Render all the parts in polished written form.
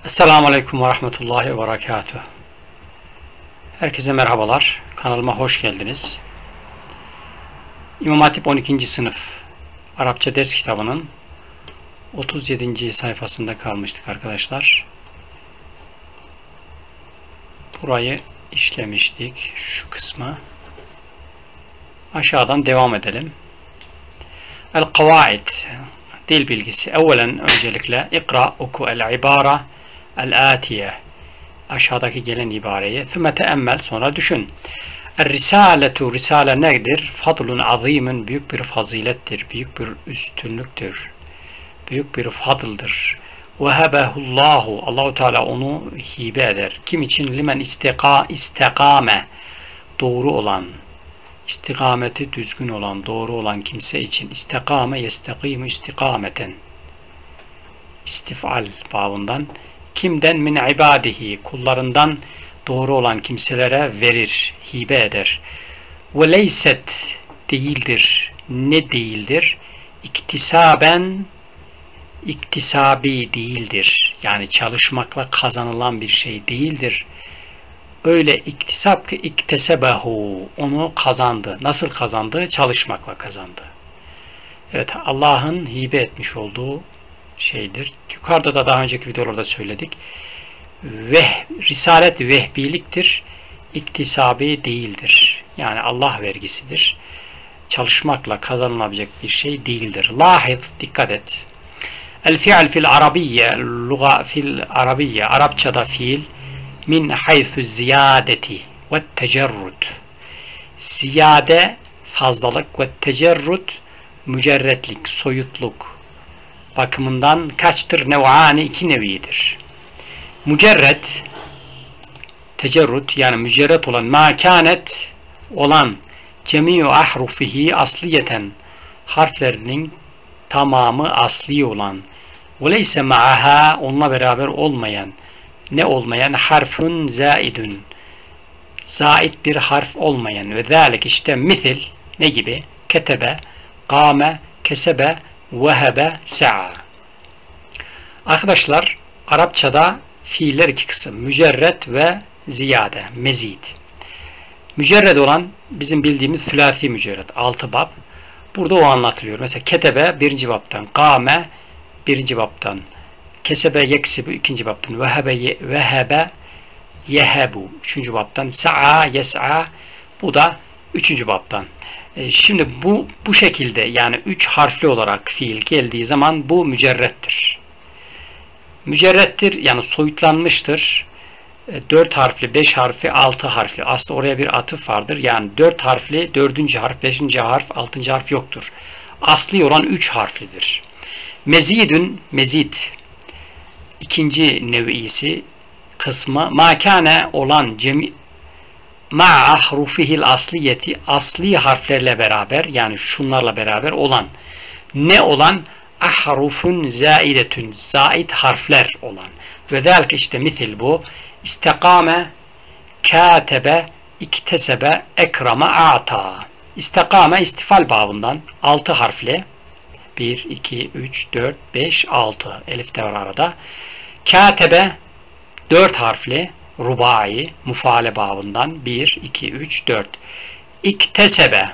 Esselamu Aleyküm ve Rahmetullahi ve Berekatuhu. Herkese merhabalar. Kanalıma hoş geldiniz. İmam Hatip 12. sınıf Arapça ders kitabının 37. sayfasında kalmıştık arkadaşlar. Burayı işlemiştik. Şu kısmı. Aşağıdan devam edelim. El-Kavaid. Dil bilgisi. Evvelen öncelikle ikra, oku el-ibara el-atiye. Aşağıdaki gelen ibareyi. Thümme teemmel, sonra düşün. Er-risaletu, risale nedir? Fadlun azimin, büyük bir fazilettir. Büyük bir üstünlüktür. Büyük bir fadıldır. Vehebehullahu, Allahu Teala onu hibe eder. Kim için? Limen istekame, doğru olan, istikameti düzgün olan, doğru olan kimse için. İstekame yestekimu istikameten. İstifal babından. Kimden? Min ibadihi, kullarından doğru olan kimselere verir, hibe eder. Ve leyset, değildir. Ne değildir? İktisaben, iktisabi değildir. Yani çalışmakla kazanılan bir şey değildir. Öyle iktisap ki iktesebehu, onu kazandı. Nasıl kazandı? Çalışmakla kazandı. Evet, Allah'ın hibe etmiş olduğu şeydir. Yukarıda da daha önceki videolarda söyledik. Risalet vehbiliktir. İktisabi değildir. Yani Allah vergisidir. Çalışmakla kazanılabilecek bir şey değildir. Lahiz, dikkat et. El fi'l fil arabiyye, luga fil arabiyye, Arapçada fiil min haythu ziyadeti ve tecerrud. Ziyade fazlalık ve tecerrud mücerretlik, soyutluk bakımından kaçtır? Nev'ani, iki nevidir. Mücerret, tecerrut, yani mücerret olan, mâkânet olan, cemî'u ahrufihi asliyeten, harflerinin tamamı asli olan, ve leyse ma'aha, onunla beraber olmayan, ne olmayan? Harfun zaidun, zait bir harf olmayan. Ve zâlik, işte misil, ne gibi? Ketebe, kâme, kesebe, vehebe, sa'a. Arkadaşlar, Arapçada fiiller iki kısım. Mücerret ve ziyade, mezid. Mücerred olan bizim bildiğimiz sülâsi mücerred, 6 bab. Burada o anlatılıyor. Mesela ketebe 1. babtan, kâme 1. babtan, kesebe yeksibu 2. babtan, vehebe yehebu 3. babtan, sa'a yes'a, bu da 3. babtan. Şimdi bu şekilde, yani 3 harfli olarak fiil geldiği zaman bu mücerrettir. Mücerrettir, yani soyutlanmıştır. 4 harfli, 5 harfli, 6 harfli. Aslında oraya bir atıf vardır. Yani 4 harfli, 4. harf, 5. harf, 6. harf yoktur. Asli olan 3 harflidir. Mezidün, mezid, ikinci nev'isi kısmı, makane olan, ma'a ahrufihil asliyeti, asli harflerle beraber, yani şunlarla beraber olan, ne olan? Ahrufun zaidetün, zait harfler olan. Ve zelke, işte misil bu, istekame, katebe, iktesebe, ekrama, a'ta. İstekame istifal babından, 6 harfli, 1, 2, 3, 4, 5, 6, elif de var arada. Katebe 4 harfli, rubai, mufaale babından, 1, 2, 3, 4. İktesebe,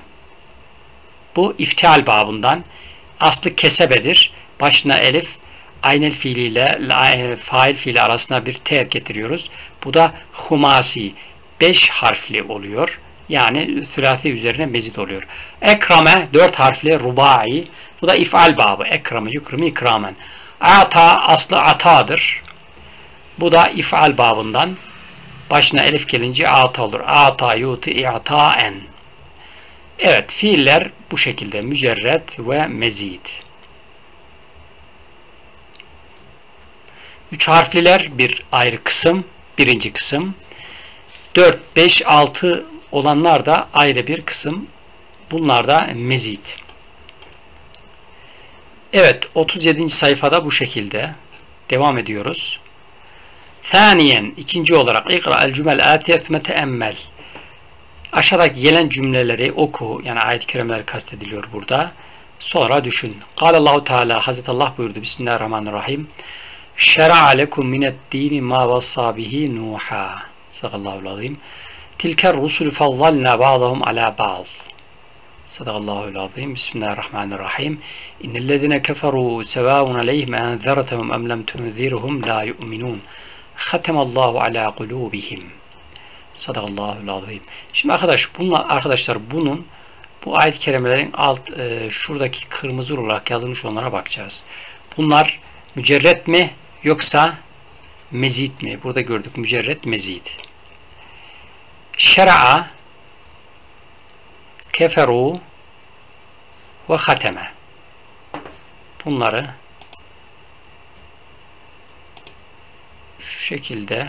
bu iftial babından, aslı kesebedir. Başına elif, aynel fiiliyle fail fiili arasına bir t getiriyoruz. Bu da humasi, 5 harfli oluyor. Yani sülâsi üzerine mezid oluyor. Ekrame 4 harfli, rubai, bu da if'al babı. Ekrame, yukrimi, ikramen. Ata, aslı atadır. Bu da if'al babından. Başına elif gelince ata olur. Ata, yuti, i'taen. Evet, fiiller bu şekilde mücerret ve mezid. 3 harfliler bir ayrı kısım, birinci kısım. 4, 5, 6 olanlar da ayrı bir kısım. Bunlar da mezid. Evet, 37. sayfada bu şekilde devam ediyoruz. Thaniyen, ikinci olarak ikra el cümel atiye thümme teemmel. Aşağıdaki gelen cümleleri oku, yani ayet-i kerimeler kastediliyor burada. Sonra düşün. Allahu Teala, Hazreti Allah buyurdu. Bismillahirrahmanirrahim. Şer'a lekum mine'd-dîni mâ vassâ bihi Nuhâ. Sadakallahu'l azîm. Tilker rusulü fazzalnâ ba'dahum alâ ba'd. Sadakallahu'l azîm. Bismillahirrahmanirrahim. İnnellezîne keferû sevâun aleyhim enzertehum em lem tunzirhum la yu'minûn. Hatemallahu alâ kulûbihim. Sadakallahu'l azîm. Şimdi arkadaşlar bunun bu ayet-i kerimelerin şuradaki kırmızı olarak yazılmış onlara bakacağız. Bunlar mücerret mi yoksa mezid mi? Burada gördük mücerret, mezid. Şer'a, keferu ve hateme. Bunları şu şekilde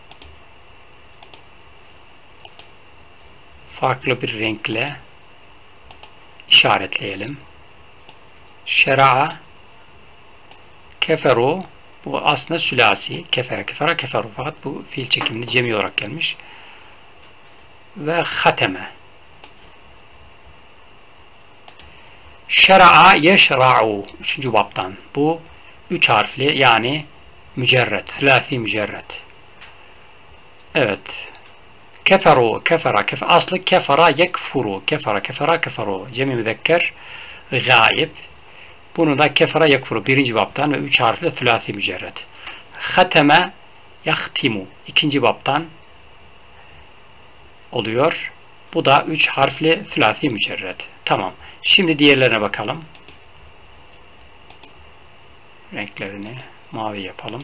farklı bir renkle işaretleyelim. Şer'a, keferu, bu aslında sülasi. Kefere, kefera, keferu. Fakat bu fiil çekimli cemi olarak gelmiş. Ve hateme. Şer'a yeşra'u. 3. baptan. Bu 3 harfli yani mücerret. Sülasi mücerret. Evet. Keferu, kefera, aslı kefera yekfuru. Kefera, kefera, keferu. Cemi müzekker gayb. Bunu da kefera yekfuru 1. baptan ve 3 harfli sülasi mücerret. Hateme yahtimu 2. baptan oluyor. Bu da 3 harfli sülasi mücerret. Tamam. Şimdi diğerlerine bakalım. Renklerini mavi yapalım.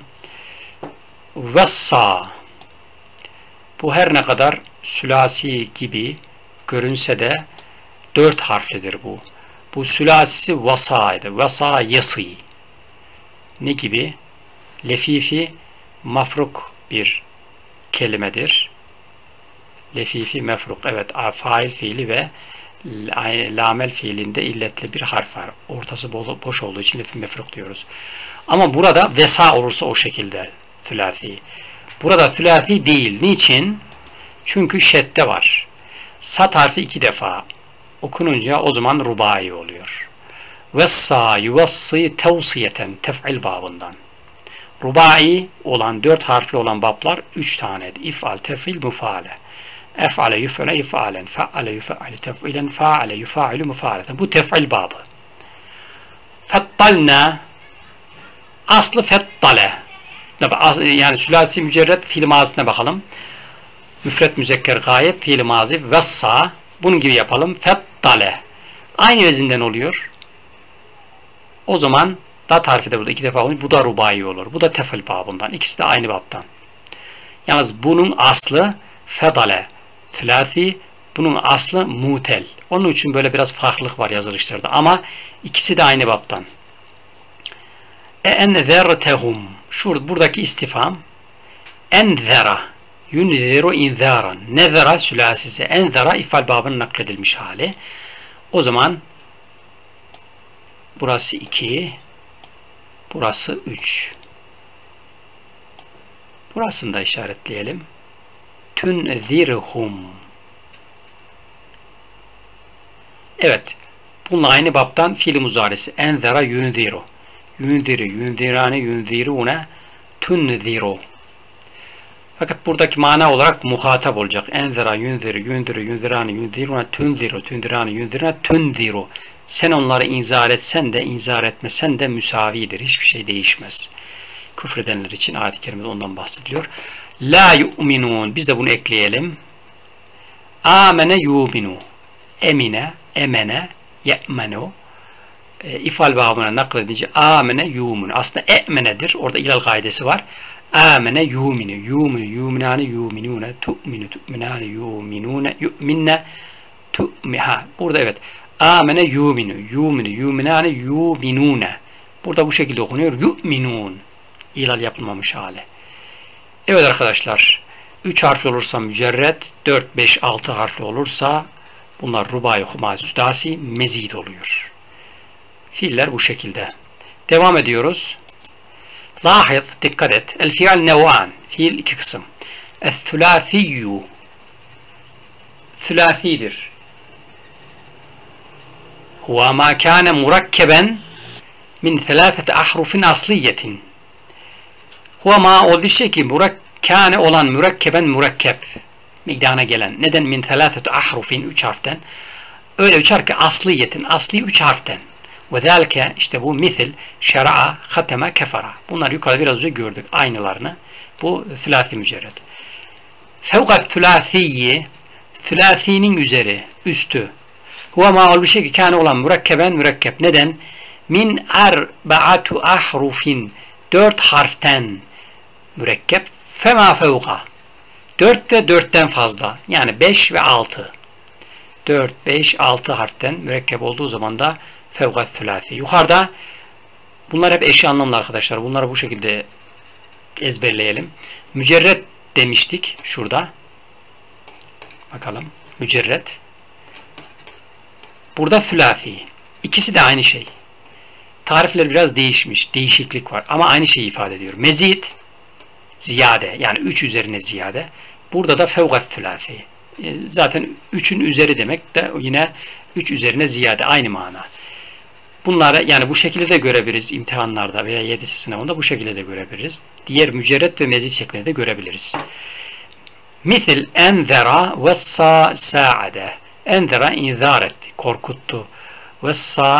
Vessa. Bu her ne kadar sülasi gibi görünse de 4 harflidir bu. Bu sülasisi vasa'ydı. Vasa yası. Ne gibi? Lefifi mafruk bir kelimedir. Lefifi mefruk. Evet, fail fiili ve lamel fiilinde illetli bir harf var. Ortası boş olduğu için lefifi mefruk diyoruz. Ama burada vesa olursa o şekilde sülasi. Burada sülasi değil. Niçin? Çünkü şedde var. Sat harfi 2 defa okununca o zaman rubai oluyor. Vessa yuvassi tevsiyeten tef'il babından. Rubai olan 4 harfli olan bablar 3 tanedir. İf'al, tef'il, müfaale. Ef'ale, yüf'ale, if'alen. Fe'ale, yüf'ale, tef'ilen. Fa'ale, yüfa'ilü, müfa'aleten. Bu tef'il babı. Fettalna aslı fettale. Yani sülasi mücerret fiil mazisine bakalım. Müfret müzekker gayb fiil mazi vessa. Bunun gibi yapalım. Fettale. Aynı vezinden oluyor. O zaman dat harfi de burada 2 defa oluyor. Bu da rubai olur. Bu da tefil babından. İkisi de aynı babtan. Yalnız bunun aslı fedale. Sülasi. Bunun aslı mutel. Onun için böyle biraz farklılık var yazılışlarda. Ama ikisi de aynı babtan. Enzertehum. Buradaki istifham. Enzera. Yunziru inzaran. Nezera sülasisi. Enzera ifal babının nakledilmiş hali. O zaman burası 2. Burası 3. Burasını da işaretleyelim. Tunzirhum. Evet. Bununla aynı babtan fiil muzarisi. Enzera yunziru. Yunziru, yunzirane, yunzirune, tunziru. Fakat buradaki mana olarak muhatap olacak. Enzera, yunziru, yunziru, yunzirane, yunzirune, tunziru, tunzirane, yunzirune, tunziru. Sen onları inzar etsen de, inzar etmesen de müsavidir. Hiçbir şey değişmez. Küfredenler için ayet-i kerimede ondan bahsediliyor. La yu'minun. Biz de bunu ekleyelim. Amene yu'minu. Emine, emene, ye'menu. İfal babına nakledince amene yu'minu. Aslında e'menedir. Orada ilal gaidesi var. Amene yu'minu. Yu'minu, yu'minane, yu'minune. Tu'minu, tu'minane, yu'minune. Yu'minne, tu'miha. Burada evet. Amene yu'minu. Yu'minu, yu'minane, yu'minune. Burada bu şekilde okunuyor. Yu'minun. İlal yapılmamış hali. Evet arkadaşlar. 3 harfli olursa mücerret. 4, 5, 6 harfli olursa bunlar rubai, humasi, südasi, mezid oluyor. Fiiller bu şekilde. Devam ediyoruz. Lahiz, dikkat et. El fiil nev'an. Fiil 2 kısım. Es-sülâsiyyü. Sülâsidir. Huve mâ kâne murakkeben min 3 ahrufin asliyetin. Huve ma o bir şey ki kâne olan mürekkeben mürekkep meydana gelen. Neden? Min thelâfetu ahrufin 3 harften. Öyle 3 harf ki asliyetin. Asli 3 harften. Ve zâlike işte bu misil şera'a, hateme, kefara. Bunlar yukarıda biraz önce gördük. Aynılarını. Bu thülâthi mücerred. Fevkat thülâthiyyi thülâthinin üzeri, üstü. Huve ma bir şey ki kâne olan mürekkeben mürekkep. Neden? Min arba'atu ahrufin 4 harften mürekkep. Fema fevka 4 ve 4'ten fazla. Yani 5 ve 6. 4, 5, 6 harften mürekkep olduğu zaman da fevkat thülâthi. Yukarıda bunlar hep eşi anlamlı arkadaşlar. Bunları bu şekilde ezberleyelim. Mücerret demiştik şurada. Bakalım. Mücerret. Burada thülâthi. İkisi de aynı şey. Tarifler biraz değişmiş. Değişiklik var. Ama aynı şeyi ifade ediyor. Mezid, ziyade. Yani 3 üzerine ziyade. Burada da fevkat thülâthi. Zaten 3'ün üzeri demek de yine 3 üzerine ziyade. Aynı mana. Bunları yani bu şekilde de görebiliriz imtihanlarda veya YDS sınavında bu şekilde de görebiliriz. Diğer mücerret ve mezid şeklinde de görebiliriz. Misil enzera ve sa'ade. Enzera inzar etti, korkuttu. Ve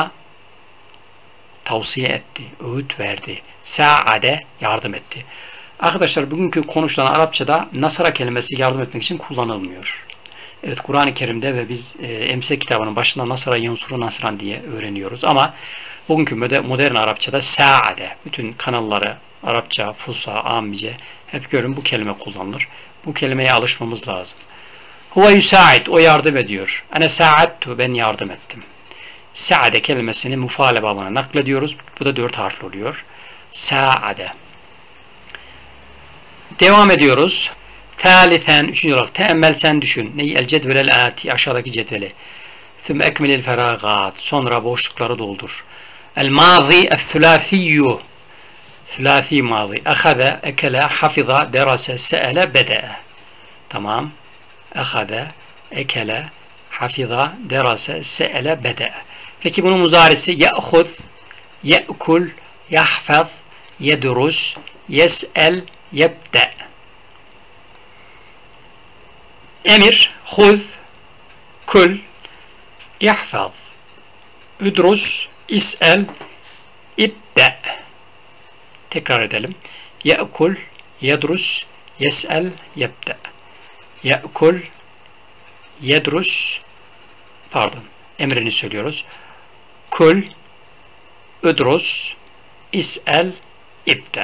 tavsiye etti, öğüt verdi. Sa'ade yardım etti. Arkadaşlar bugünkü konuşulan Arapçada nasara kelimesi yardım etmek için kullanılmıyor. Evet Kur'an-ı Kerim'de ve biz Emsek kitabının başında nasara yansuru nasran diye öğreniyoruz. Ama bugünkü modern Arapçada sa'ade, bütün kanalları Arapça, Fusa, Amice hep görün bu kelime kullanılır. Bu kelimeye alışmamız lazım. Huve yusa'id, o yardım ediyor. Ene sa'adtu, ben yardım ettim. Sa'ade kelimesini mufaale babına naklediyoruz. Bu da 4 harfli oluyor. Sa'ade. Devam ediyoruz. Thalithen, 3. olarak teemmel sen düşün. Neyi? El cedvelel ati, aşağıdaki cetveli. Thümme ekmilil feragat, sonra boşlukları doldur. El mazi el thülâthiyyu, thülâthi mazi. Ehade, ekele, hafiza, derase, se'ele, bede'e. Tamam. Ehade, ekele, hafiza, derase, se'ele, bede'e. Peki bunun muzarisi ye'hud, ye'kul, yahfaz, yedrus, yes'el, yebde. Emir, huz, kul, yahfaz, üdrus, is'el, ibde. Tekrar edelim. Ye'kul, yedrus, yes'el, yebde. Ye'kul, yedrus, pardon, emrini söylüyoruz. Kul, üdrus, is'el, ibde.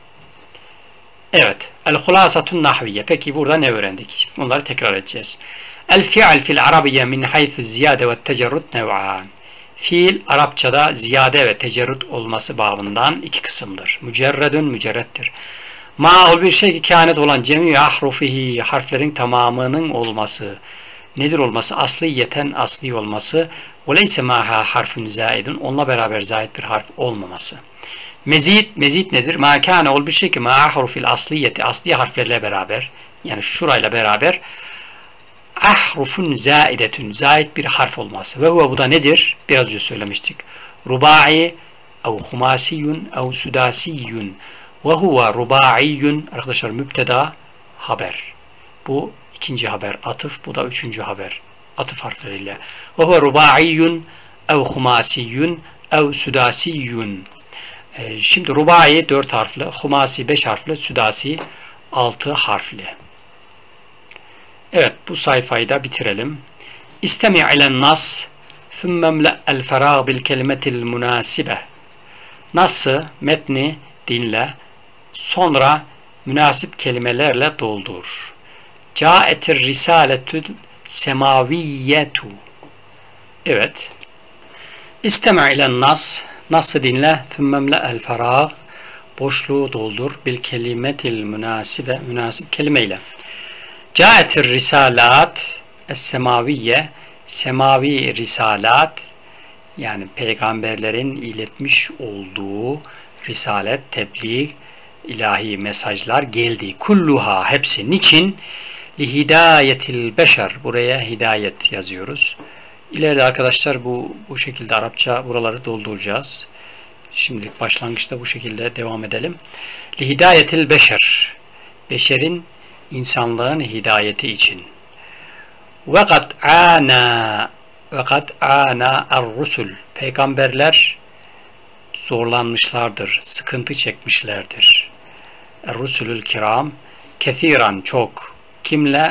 Evet. El-hulasatun nahviye. Peki burada ne öğrendik? Bunları tekrar edeceğiz. El-fi'l fil arabiyye min haythu ziyade ve tecerrüt nev'an. Fiil Arapçada ziyade ve tecerrüt olması babından 2 kısımdır. Mücerredün mücerrettir. Ma'ul bir şey ki kânet olan cemî ahrufihi, harflerin tamamının olması. Nedir olması? Asliyeten asli olması. Ve leyse mâhâ harfün zâidun. Onunla beraber zâid bir harf olmaması. Mezid nedir? Ma kâne ol bir şey ki ma ahrufil asliyeti, asli harflerle beraber, yani şurayla beraber ahrufun zaidetun, zaid bir harf olması. Ve bu da nedir? Biraz önce söylemiştik. Rubai ev humasiyun ev sudasiyun. Ve huve rubaiyyun, arkadaşlar mübteda haber. Bu ikinci haber atıf, bu da üçüncü haber atıf harfleriyle. Ve huve rubaiyyun ev humasiyun ev sudasiyun. Şimdi rubai 4 harfli, humasi 5 harfli, südasi 6 harfli. Evet, bu sayfayı da bitirelim. İstemi' ilen nas thummemle el ferâg bil kelimetil münasibe. Nas'ı, metni dinle, sonra münasip kelimelerle doldur. Câetir risaletül semaviyyetu. Evet. İstemi' ilen nas, nas'ı dinle, thummemle el ferâg, boşluğu doldur, bil kelimetil münasibe, münasip kelimeyle. Câetir risalat es-semaviyye, semavi risalat, yani peygamberlerin iletmiş olduğu risalet, tebliğ, ilahi mesajlar geldi. Kulluha, hepsi. Niçin? Li hidayetil beşer. Buraya hidayet yazıyoruz. İleride arkadaşlar bu şekilde Arapça buraları dolduracağız. Şimdilik başlangıçta bu şekilde devam edelim. Lihidayetil beşer. Beşerin, insanlığın hidayeti için. Ve kad ana er-rusul. Peygamberler zorlanmışlardır, sıkıntı çekmişlerdir. Er-rusulül kiram kethiran çok. Kimle?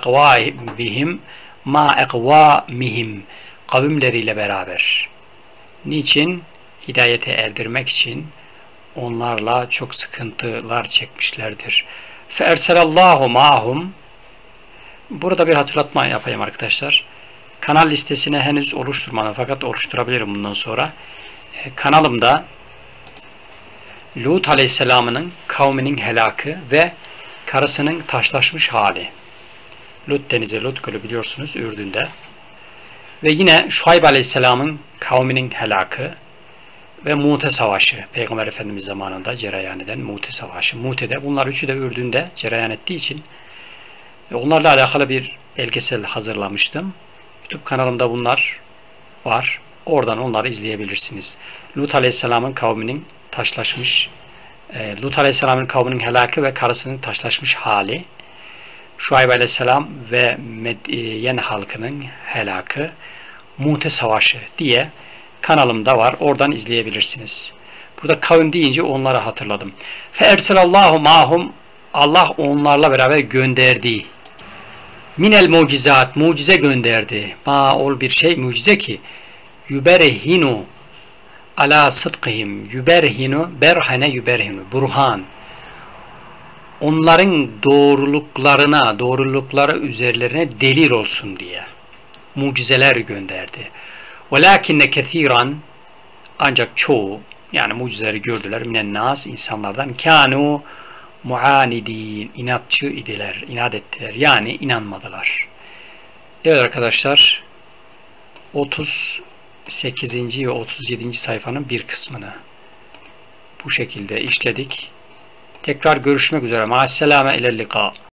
Ma ekvamihim kavimleriyle beraber. Niçin? Hidayete erdirmek için onlarla çok sıkıntılar çekmişlerdir. Feerselallahu ma'hum. Burada bir hatırlatma yapayım arkadaşlar. Kanal listesine henüz oluşturmadım fakat oluşturabilirim bundan sonra. Kanalımda Lut Aleyhisselam'ın kavminin helakı ve karısının taşlaşmış hali. Lut denizi, Lut Gölü biliyorsunuz Ürdün'de. Ve yine Şuayb Aleyhisselam'ın kavminin helakı ve Mu'te Savaşı. Peygamber Efendimiz zamanında cereyan eden Mu'te Savaşı. Mu'te'de bunlar üçü de Ürdün'de cereyan ettiği için onlarla alakalı bir belgesel hazırlamıştım. YouTube kanalımda bunlar var. Oradan onları izleyebilirsiniz. Lut Aleyhisselam'ın kavminin taşlaşmış, Lut Aleyhisselam'ın kavminin helakı ve karısının taşlaşmış hali, Şuayb Aleyhisselam ve Medyen halkının helakı, Mu'te Savaşı diye kanalımda var. Oradan izleyebilirsiniz. Burada kavim deyince onları hatırladım. Feerselallahu mahum. Allah onlarla beraber gönderdi. Minel mucizat. Mucize gönderdi. Ma ol bir şey mucize ki yüberhinu ala sıdkihim. Yüberhinu berhane yüberhinu. Burhan. Onların doğrulukları üzerlerine delil olsun diye mucizeler gönderdi. Velakinne kethiran, ancak çoğu, yani mucizeleri gördüler, minen nas, insanlardan, kanu muanidin, inatçı idiler, inat ettiler, yani inanmadılar. Evet arkadaşlar, 38. ve 37. sayfanın bir kısmını bu şekilde işledik. Tekrar görüşmek üzere. Ma'asselame ilel lika.